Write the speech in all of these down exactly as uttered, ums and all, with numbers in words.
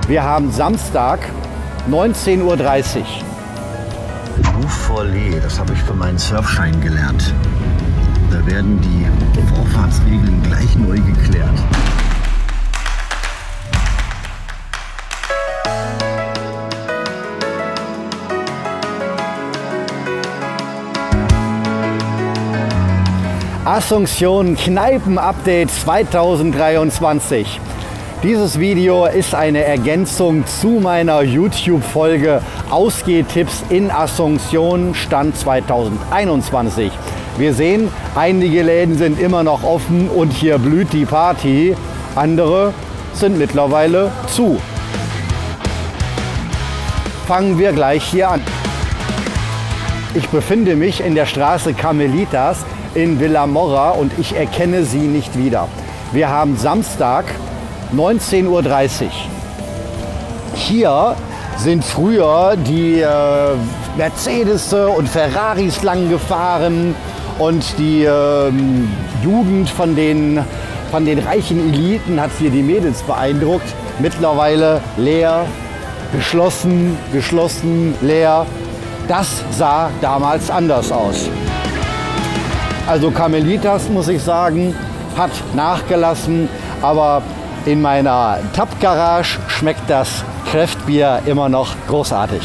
Wir haben Samstag, neunzehn Uhr dreißig. Louvollee, das habe ich für meinen Surfschein gelernt. Da werden die Vorfahrtsregeln gleich neu geklärt. Asunción Kneipen-Update zweitausenddreiundzwanzig. Dieses Video ist eine Ergänzung zu meiner YouTube-Folge Ausgehtipps in Asunción Stand zweitausendeinundzwanzig. Wir sehen, einige Läden sind immer noch offen und hier blüht die Party. Andere sind mittlerweile zu. Fangen wir gleich hier an. Ich befinde mich in der Straße Carmelitas in Vilamorra und ich erkenne sie nicht wieder. Wir haben Samstag, neunzehn Uhr dreißig. Hier sind früher die äh, Mercedes und Ferraris lang gefahren und die äh, Jugend von den, von den reichen Eliten hat hier die Mädels beeindruckt. Mittlerweile leer, geschlossen, geschlossen, leer. Das sah damals anders aus. Also Carmelitas, muss ich sagen, hat nachgelassen, aber in meiner Tap-Garage schmeckt das Craftbier immer noch großartig.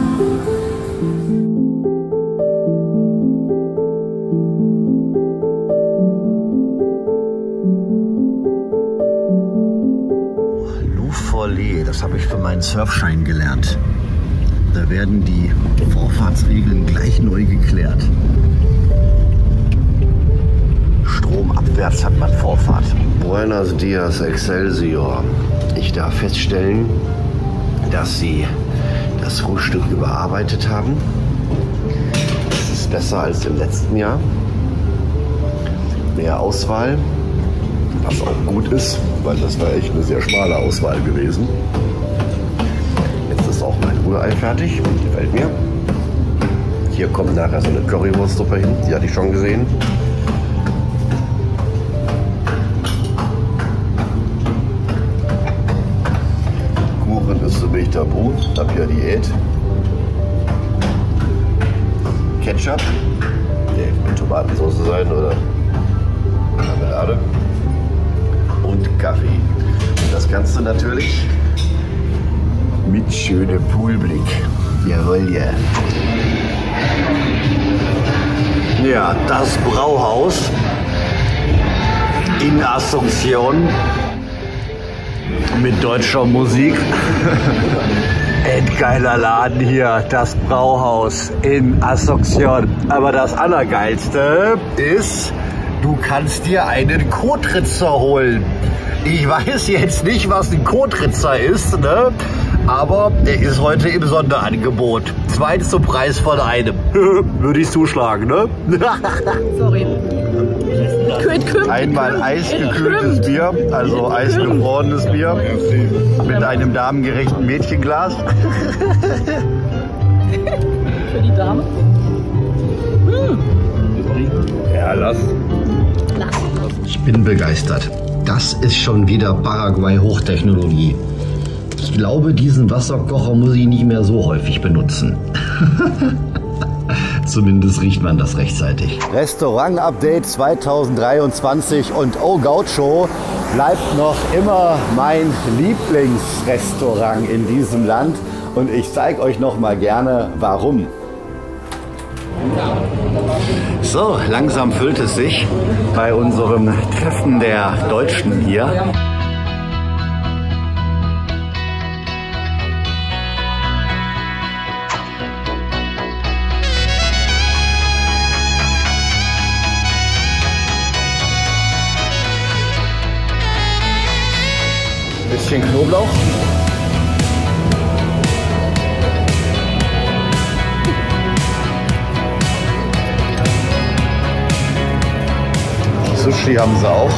Louvollee, das habe ich für meinen Surfschein gelernt. Da werden die Vorfahrtsregeln gleich neu geklärt. Stromabwärts hat man Vorfahrt. Buenos dias, Excelsior. Ich darf feststellen, dass Sie das Frühstück überarbeitet haben. Es ist besser als im letzten Jahr. Mehr Auswahl, was auch gut ist, weil das war echt eine sehr schmale Auswahl gewesen. Jetzt ist auch mein Rührei fertig, gefällt mir. Hier kommt nachher so eine Currywurstsuppe hin, die hatte ich schon gesehen. Bin ich tabu, hab ja Diät. Ketchup, der mit Tomatensauce sein oder Marmelade und Kaffee. Und das Ganze natürlich mit schönem Poolblick. Jawohl, ja. Ja, das Brauhaus in Asunción. Mit deutscher Musik. Endgeiler Laden hier, das Brauhaus in Asunción. Aber das Allergeilste ist, du kannst dir einen Kotritzer holen. Ich weiß jetzt nicht, was ein Kotritzer ist, ne? Aber der ist heute im Sonderangebot. Zwei zum Preis von einem. Würde ich zuschlagen, ne? Sorry. Einmal eisgekühltes Bier, also eisgefrorenes Bier mit einem damengerechten Mädchenglas. Für die Dame? Hm. Ja, lass. Ich bin begeistert. Das ist schon wieder Paraguay-Hochtechnologie. Ich glaube, diesen Wasserkocher muss ich nicht mehr so häufig benutzen. Zumindest riecht man das rechtzeitig. Restaurant-Update zweitausenddreiundzwanzig und Oh Gaucho bleibt noch immer mein Lieblingsrestaurant in diesem Land. Und ich zeige euch noch mal gerne, warum. So, langsam füllt es sich bei unserem Treffen der Deutschen hier. Bisschen Knoblauch. Sushi haben sie auch.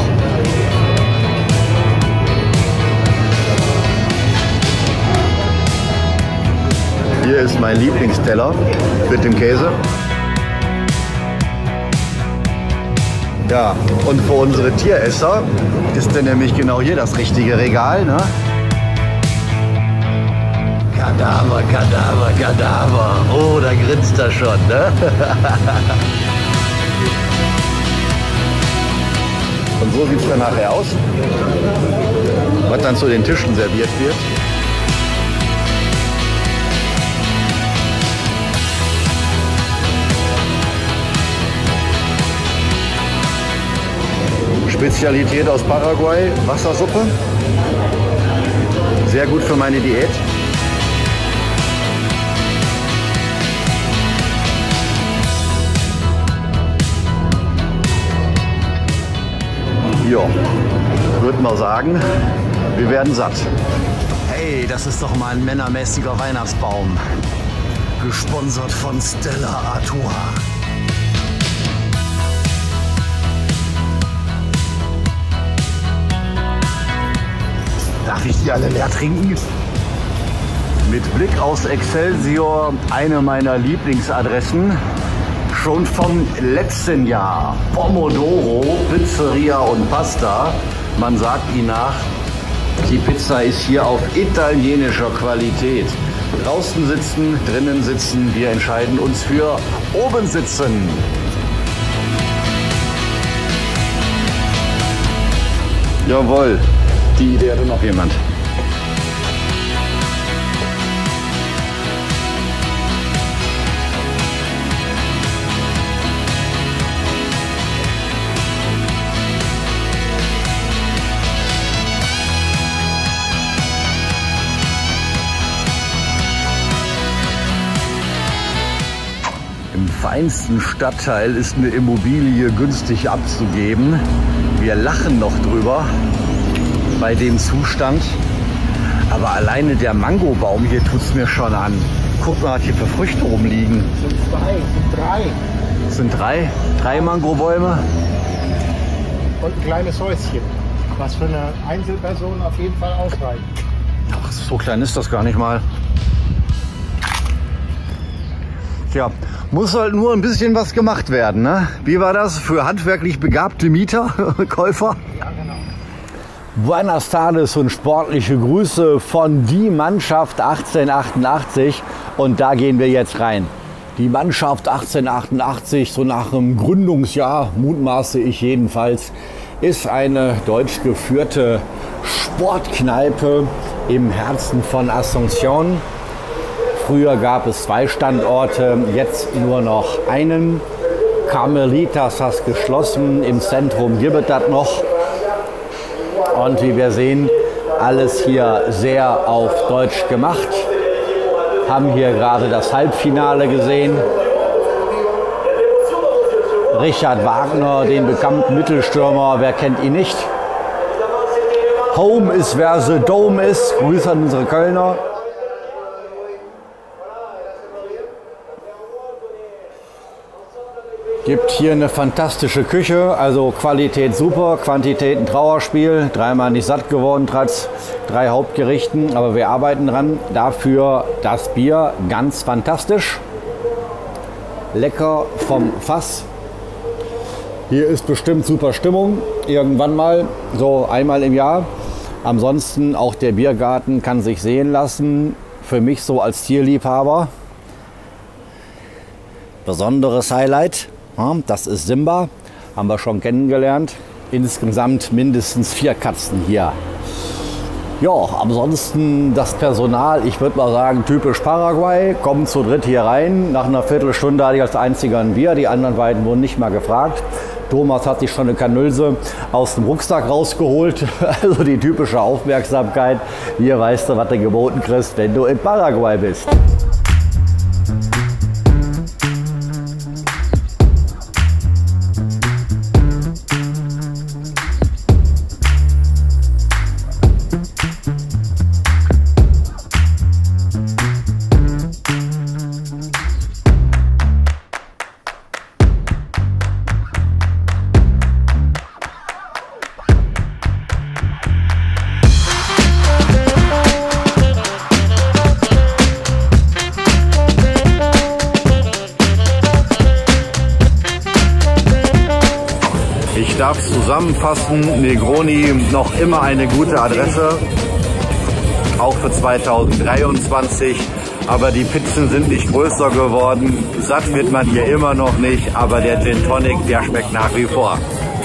Hier ist mein Lieblingsteller mit dem Käse. Ja, und für unsere Tieresser ist dann nämlich genau hier das richtige Regal, ne? Kadaver, Kadaver, Kadaver. Oh, da grinst er schon, ne? Und so sieht es dann nachher aus, was dann zu den Tischen serviert wird. Spezialität aus Paraguay, Wassersuppe. Sehr gut für meine Diät. Ja, würde mal sagen, wir werden satt. Hey, das ist doch mal ein männermäßiger Weihnachtsbaum. Gesponsert von Stella Artois. Darf ich die alle leer trinken? Mit Blick aus Excelsior, eine meiner Lieblingsadressen. Schon vom letzten Jahr. Pomodoro, Pizzeria und Pasta. Man sagt ihnen nach, die Pizza ist hier auf italienischer Qualität. Draußen sitzen, drinnen sitzen, wir entscheiden uns für oben sitzen. Jawohl, die Idee hatte noch jemand. Im feinsten Stadtteil ist eine Immobilie günstig abzugeben. Wir lachen noch drüber bei dem Zustand. Aber alleine der Mangobaum hier tut es mir schon an. Guck mal, was hier für Früchte rumliegen. Das sind zwei, drei. Das sind drei, drei Mangobäume. Und ein kleines Häuschen, was für eine Einzelperson auf jeden Fall ausreicht. Ach, so klein ist das gar nicht mal. Tja, muss halt nur ein bisschen was gemacht werden, ne? Wie war das für handwerklich begabte Mieter, Käufer? Ja, genau. Buenas tardes und sportliche Grüße von die Mannschaft achtzehnhundertachtundachtzig und da gehen wir jetzt rein. Die Mannschaft achtzehnhundertachtundachtzig, so nach einem Gründungsjahr, mutmaße ich jedenfalls, ist eine deutsch geführte Sportkneipe im Herzen von Asunción. Früher gab es zwei Standorte, jetzt nur noch einen. Carmelitas hat geschlossen, im Zentrum gibt es das noch. Und wie wir sehen, alles hier sehr auf Deutsch gemacht. Haben hier gerade das Halbfinale gesehen. Richard Wagner, den bekannten Mittelstürmer, wer kennt ihn nicht? Home ist, wer the Dome ist. Grüße an unsere Kölner. Gibt hier eine fantastische Küche, also Qualität super, Quantität ein Trauerspiel, dreimal nicht satt geworden, trotz drei Hauptgerichten, aber wir arbeiten dran. Dafür das Bier, ganz fantastisch, lecker vom Fass. Hier ist bestimmt super Stimmung, irgendwann mal, so einmal im Jahr. Ansonsten auch der Biergarten kann sich sehen lassen, für mich so als Tierliebhaber. Besonderes Highlight. Das ist Simba, haben wir schon kennengelernt. Insgesamt mindestens vier Katzen hier. Ja, ansonsten das Personal, ich würde mal sagen, typisch Paraguay. Kommen zu dritt hier rein. Nach einer Viertelstunde hatte ich als einziger ein Bier. Die anderen beiden wurden nicht mal gefragt. Thomas hat sich schon eine Kanülse aus dem Rucksack rausgeholt. Also die typische Aufmerksamkeit. Hier weißt du, was du geboten kriegst, wenn du in Paraguay bist. Ich darf zusammenfassen, Negroni noch immer eine gute Adresse. auch für zweitausenddreiundzwanzig. Aber die Pizzen sind nicht größer geworden. Satt wird man hier immer noch nicht, aber der Gin Tonic, der schmeckt nach wie vor.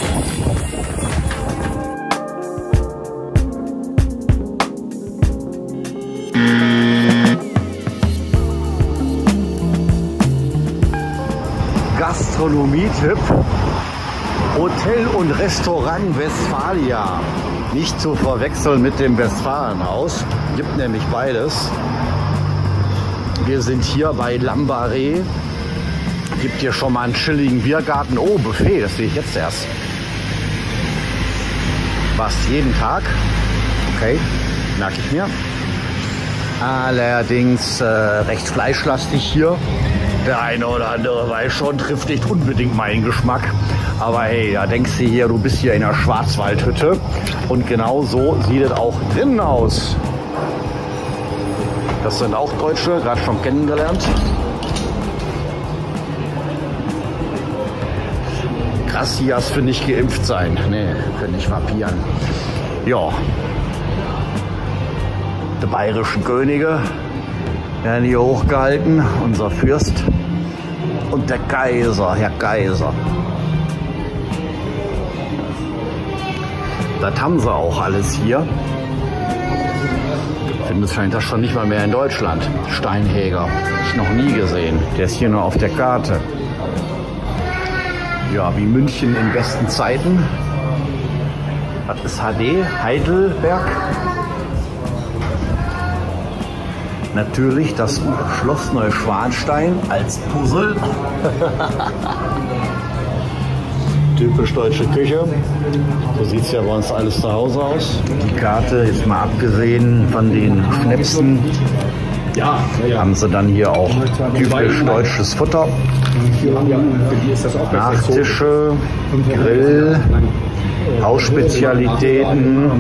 Gastronomie-Tipp: Hotel und Restaurant Westfalia. Nicht zu verwechseln mit dem Westfalenhaus. Gibt nämlich beides. Wir sind hier bei Lambaré. Gibt hier schon mal einen chilligen Biergarten. Oh, Buffet, das sehe ich jetzt erst. Was, jeden Tag? Okay, merke ich mir. Allerdings äh, recht fleischlastig hier. Der eine oder andere weiß schon, trifft nicht unbedingt meinen Geschmack. Aber hey, da denkst du hier, du bist hier in einer Schwarzwaldhütte. Und genau so sieht es auch drinnen aus. Das sind auch Deutsche, gerade schon kennengelernt. Krass, hier hast du nicht geimpft sein. Nee, können nicht vapieren. Ja. Die bayerischen Könige werden hier hochgehalten. Unser Fürst und der Kaiser, Herr Kaiser. Das haben sie auch alles hier. Findest scheint das schon nicht mal mehr in Deutschland. Steinhäger, ich noch nie gesehen. Der ist hier nur auf der Karte. Ja, wie München in besten Zeiten. Das ist H D, Heidelberg. Natürlich das Schloss Neuschwanstein als Puzzle. Typisch deutsche Küche. So sieht es ja bei uns alles zu Hause aus. Die Karte, jetzt mal abgesehen von den Schnäpsen, ja, ja. Haben sie dann hier auch typisch deutsches Futter. Nachtische, Grill, Hausspezialitäten.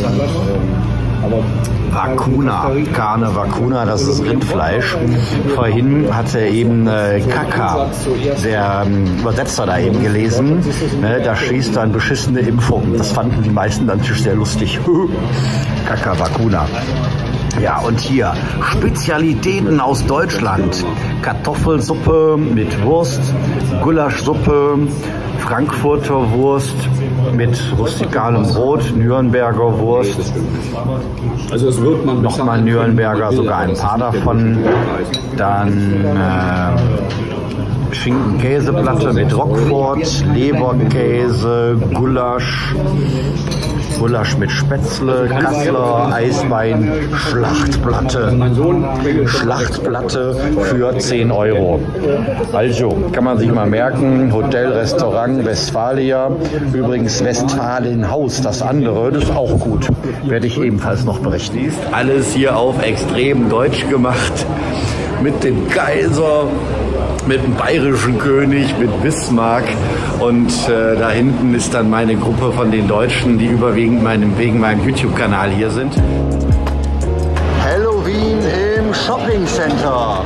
Vacuna, Carne Vacuna, das ist Rindfleisch. Vorhin hat er eben äh, Kaka, der ähm, Übersetzer da eben gelesen. Ne, da schließt dann beschissene Impfung. Das fanden die meisten natürlich sehr lustig. Kaka Vacuna. Ja, und hier Spezialitäten aus Deutschland. Kartoffelsuppe mit Wurst, Gulaschsuppe, Frankfurter Wurst mit rustikalem Brot, Nürnberger Wurst. Also es wird man nochmal Nürnberger, sogar ein paar davon. Dann äh, Schinken-Käseplatte mit Roquefort, Leberkäse, Gulasch, Gulasch mit Spätzle, Kassler, Eisbein, Schlachtplatte. Schlachtplatte für zehn Euro. Also, kann man sich mal merken, Hotel, Restaurant, Westfalia. Übrigens Westfalenhaus, das andere, das ist auch gut. Werde ich ebenfalls noch berichten. Alles hier auf extrem deutsch gemacht. Mit dem Kaiser, mit dem bayerischen König, mit Bismarck. Und äh, da hinten ist dann meine Gruppe von den Deutschen, die überwiegend meinem, wegen meinem YouTube-Kanal hier sind. Halloween im Shopping Center.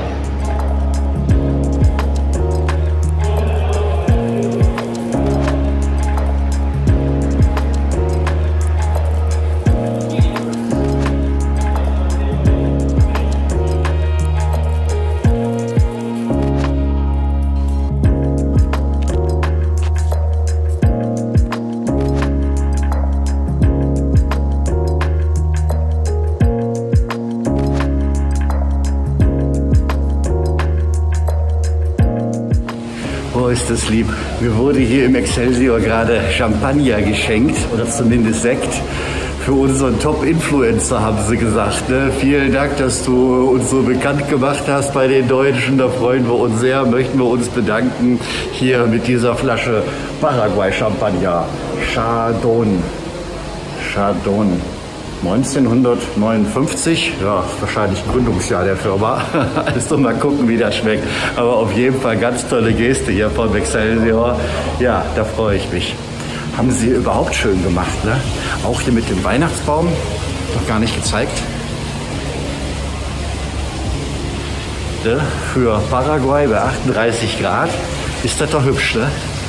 Ist das lieb. Mir wurde hier im Excelsior gerade Champagner geschenkt oder zumindest Sekt. Für unseren Top-Influencer haben sie gesagt. Ne? Vielen Dank, dass du uns so bekannt gemacht hast bei den Deutschen. Da freuen wir uns sehr, möchten wir uns bedanken. Hier mit dieser Flasche Paraguay-Champagner. Chardon. Chardon. neunzehnhundertneunundfünfzig, ja, wahrscheinlich Gründungsjahr der Firma. Also mal gucken, wie das schmeckt. Aber auf jeden Fall ganz tolle Geste hier von Excelsior. Ja, da freue ich mich. Haben sie überhaupt schön gemacht, ne? Auch hier mit dem Weihnachtsbaum, noch gar nicht gezeigt. Ne? Für Paraguay bei achtunddreißig Grad ist das doch hübsch, ne?